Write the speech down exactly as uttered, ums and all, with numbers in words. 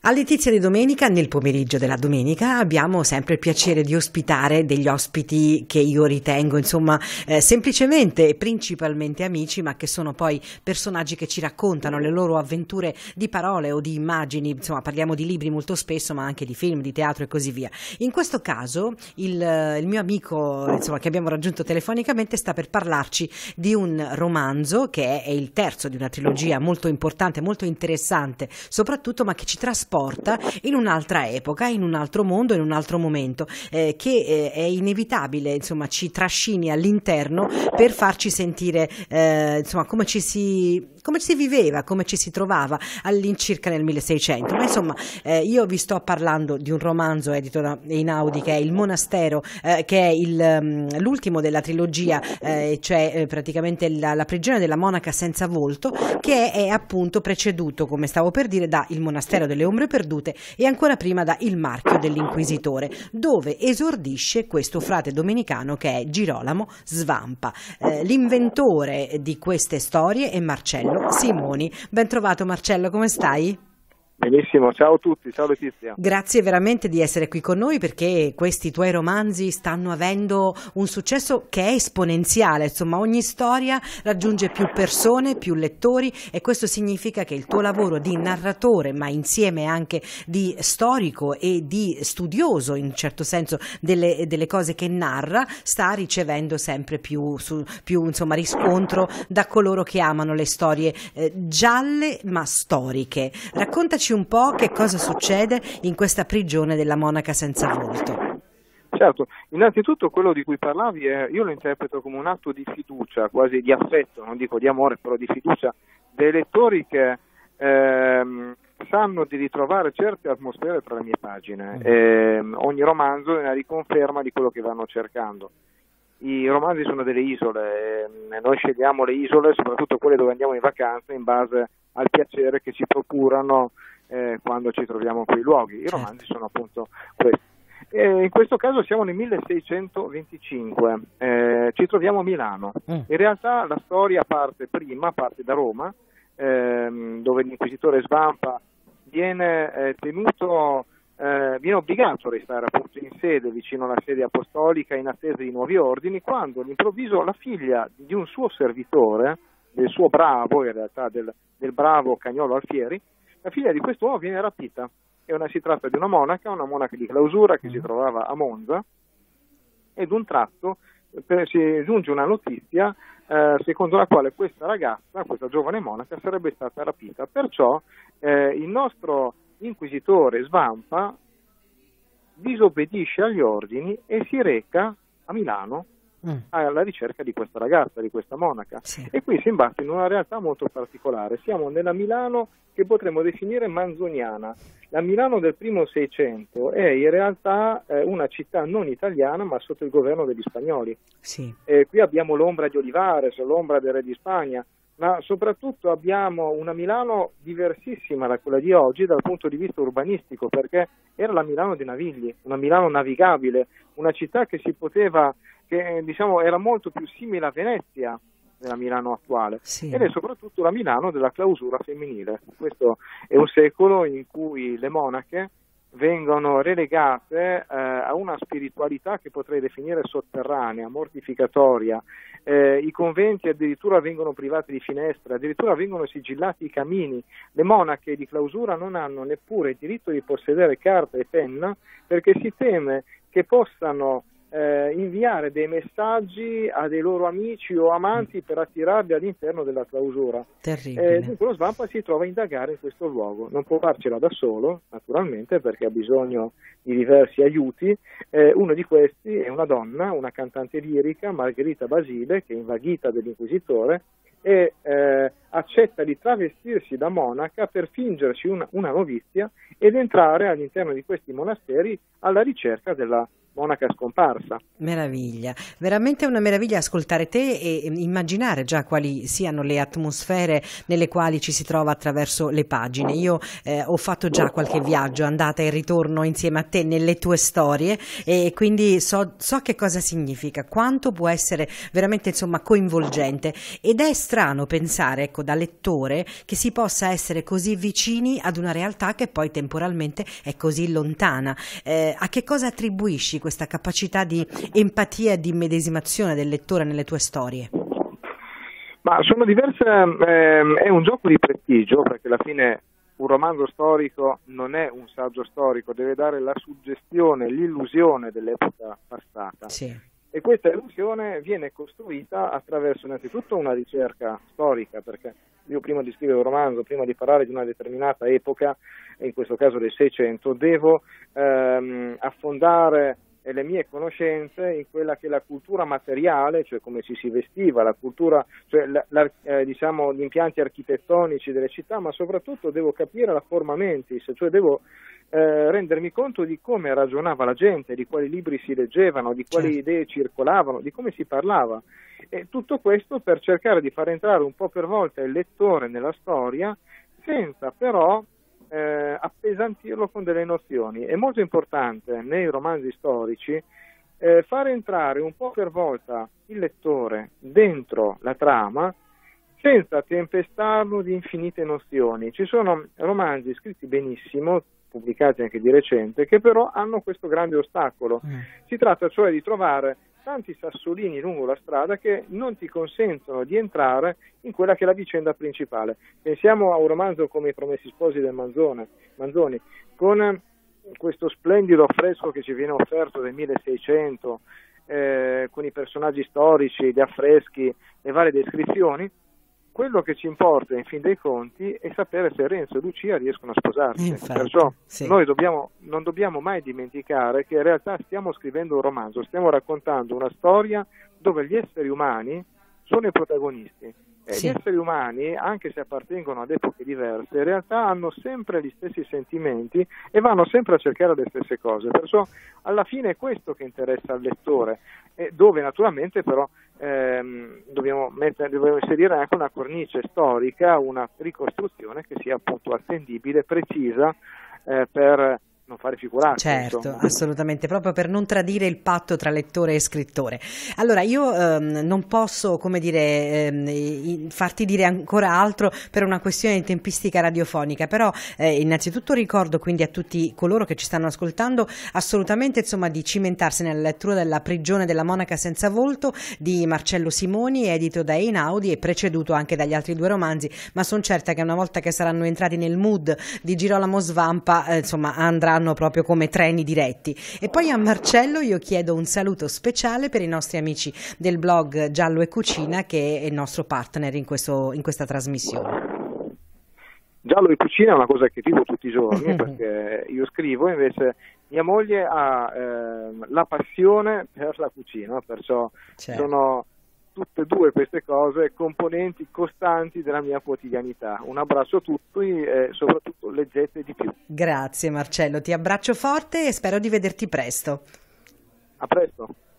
A Letizia di Domenica, nel pomeriggio della domenica, abbiamo sempre il piacere di ospitare degli ospiti che io ritengo, insomma, eh, semplicemente e principalmente amici, ma che sono poi personaggi che ci raccontano le loro avventure di parole o di immagini. Insomma, parliamo di libri molto spesso, ma anche di film, di teatro e così via. In questo caso, il, il mio amico, insomma, che abbiamo raggiunto telefonicamente, sta per parlarci di un romanzo che è il terzo di una trilogia molto importante, molto interessante, soprattutto, ma che ci trasporta in un'altra epoca, in un altro mondo, in un altro momento, eh, che eh, è inevitabile, insomma, ci trascini all'interno per farci sentire eh, insomma come ci si come ci si viveva, come ci si trovava all'incirca nel milleseicento. Ma insomma, eh, io vi sto parlando di un romanzo edito da Einaudi che è Il Monastero, eh, che è il, um, l'ultimo della trilogia, eh, cioè eh, praticamente la, la prigione della monaca senza volto, che è, è appunto preceduto, come stavo per dire, da Il Monastero delle Ombre Perdute e ancora prima da Il Marchio dell'Inquisitore, dove esordisce questo frate domenicano che è Girolamo Svampa. Eh, l'inventore di queste storie è Marcello Simoni. Ben trovato Marcello, come stai? Benissimo, ciao a tutti, ciao Letizia. Grazie veramente di essere qui con noi, perché questi tuoi romanzi stanno avendo un successo che è esponenziale, insomma ogni storia raggiunge più persone, più lettori, e questo significa che il tuo lavoro di narratore, ma insieme anche di storico e di studioso in un certo senso delle, delle cose che narra, sta ricevendo sempre più, su, più insomma, riscontro da coloro che amano le storie eh, gialle ma storiche. Raccontaci un po' che cosa succede in questa prigione della monaca senza volto. Certo, innanzitutto quello di cui parlavi è, io lo interpreto come un atto di fiducia, quasi di affetto, non dico di amore, però di fiducia dei lettori che ehm, sanno di ritrovare certe atmosfere tra le mie pagine. Mm. E, ogni romanzo è una riconferma di quello che vanno cercando. I romanzi sono delle isole, e noi scegliamo le isole, soprattutto quelle dove andiamo in vacanza, in base al piacere che ci procurano eh, quando ci troviamo in quei luoghi. I romanzi sono appunto questi. E in questo caso siamo nel milleseicentoventicinque, eh, ci troviamo a Milano. In realtà la storia parte prima, parte da Roma, ehm, dove l'inquisitore Svampa viene eh, tenuto, eh, viene obbligato a restare appunto in sede, vicino alla sede apostolica, in attesa di nuovi ordini, quando all'improvviso la figlia di un suo servitore, del suo bravo, in realtà del, del bravo Cagnolo Alfieri, la figlia di quest'uomo viene rapita. E una, si tratta di una monaca, una monaca di clausura che si trovava a Monza, e d'un tratto per, si giunge una notizia eh, secondo la quale questa ragazza, questa giovane monaca, sarebbe stata rapita. Perciò eh, il nostro inquisitore Svampa disobbedisce agli ordini e si reca a Milano Mm. alla ricerca di questa ragazza, di questa monaca. Sì. E qui si imbatte in una realtà molto particolare. Siamo nella Milano che potremmo definire manzoniana. La Milano del primo Seicento è in realtà eh, una città non italiana, ma sotto il governo degli spagnoli. Sì. E qui abbiamo l'ombra di Olivares, l'ombra del re di Spagna, ma soprattutto abbiamo una Milano diversissima da quella di oggi dal punto di vista urbanistico, perché era la Milano dei Navigli, una Milano navigabile, una città che si poteva, che diciamo era molto più simile a Venezia della Milano attuale, sì. Ed è soprattutto la Milano della clausura femminile. Questo è un secolo in cui le monache vengono relegate eh, a una spiritualità che potrei definire sotterranea, mortificatoria. Eh, i conventi addirittura vengono privati di finestre, addirittura vengono sigillati i camini. Le monache di clausura non hanno neppure il diritto di possedere carta e penna, perché si teme che possano eh, inviare dei messaggi a dei loro amici o amanti per attirarli all'interno della clausura. Terribile. Eh, dunque lo Svampa si trova a indagare in questo luogo. Non può farcela da solo, naturalmente, perché ha bisogno di diversi aiuti. Eh, uno di questi è una donna, una cantante lirica, Margherita Basile, che è invaghita dell'inquisitore e eh, accetta di travestirsi da monaca per fingersi una, una novizia ed entrare all'interno di questi monasteri alla ricerca della monaca scomparsa. Meraviglia, veramente una meraviglia ascoltare te e immaginare già quali siano le atmosfere nelle quali ci si trova attraverso le pagine. Io eh, ho fatto già qualche viaggio, andata e ritorno insieme a te nelle tue storie, e quindi so, so che cosa significa, quanto può essere veramente insomma coinvolgente, ed è strano pensare, ecco, ecco, da lettore, che si possa essere così vicini ad una realtà che poi temporalmente è così lontana. Eh, a che cosa attribuisci questa capacità di empatia e di immedesimazione del lettore nelle tue storie? Ma sono diverse, ehm, è un gioco di prestigio, perché alla fine un romanzo storico non è un saggio storico, deve dare la suggestione, l'illusione dell'epoca passata. Sì. E questa illusione viene costruita attraverso innanzitutto una ricerca storica, perché io prima di scrivere un romanzo, prima di parlare di una determinata epoca, in questo caso del Seicento, devo ehm, affondare le mie conoscenze in quella che è la cultura materiale, cioè come ci si vestiva, la cultura, cioè la, la, eh, diciamo gli impianti architettonici delle città, ma soprattutto devo capire la forma mentis, cioè devo eh, rendermi conto di come ragionava la gente, di quali libri si leggevano, di quali certo. idee circolavano, di come si parlava. E tutto questo per cercare di far entrare un po' per volta il lettore nella storia, senza però Eh, appesantirlo con delle nozioni. È molto importante nei romanzi storici eh, far entrare un po' per volta il lettore dentro la trama senza tempestarlo di infinite nozioni. Ci sono romanzi scritti benissimo, pubblicati anche di recente, che però hanno questo grande ostacolo. Mm. Si tratta cioè di trovare tanti sassolini lungo la strada che non ti consentono di entrare in quella che è la vicenda principale. Pensiamo a un romanzo come I Promessi Sposi del Manzone, Manzoni, con questo splendido affresco che ci viene offerto del milleseicento, eh, con i personaggi storici, gli affreschi, le varie descrizioni. Quello che ci importa in fin dei conti è sapere se Renzo e Lucia riescono a sposarsi. Infatti, perciò sì. noi dobbiamo, non dobbiamo mai dimenticare che in realtà stiamo scrivendo un romanzo, stiamo raccontando una storia dove gli esseri umani sono i protagonisti. Eh, sì. Gli esseri umani, anche se appartengono ad epoche diverse, in realtà hanno sempre gli stessi sentimenti e vanno sempre a cercare le stesse cose. Perciò alla fine è questo che interessa al lettore, eh, dove naturalmente però ehm, dobbiamo, mettere, dobbiamo inserire anche una cornice storica, una ricostruzione che sia appunto attendibile, precisa, eh, per non fare figuracce. Certo, insomma. Assolutamente, proprio per non tradire il patto tra lettore e scrittore. Allora io ehm, non posso, come dire, ehm, farti dire ancora altro per una questione di tempistica radiofonica, però eh, innanzitutto ricordo quindi a tutti coloro che ci stanno ascoltando assolutamente insomma di cimentarsi nella lettura della Prigione della monaca senza volto di Marcello Simoni, edito da Einaudi e preceduto anche dagli altri due romanzi, ma sono certa che una volta che saranno entrati nel mood di Girolamo Svampa eh, insomma andranno proprio come treni diretti. E poi a Marcello io chiedo un saluto speciale per i nostri amici del blog Giallo e Cucina, che è il nostro partner in, questo, in questa trasmissione. Giallo e Cucina è una cosa che vivo tutti i giorni perché io scrivo, invece mia moglie ha eh, la passione per la cucina, perciò certo. sono tutte e due queste cose componenti costanti della mia quotidianità. Un abbraccio a tutti e soprattutto leggete di più. Grazie Marcello, ti abbraccio forte e spero di vederti presto. A presto.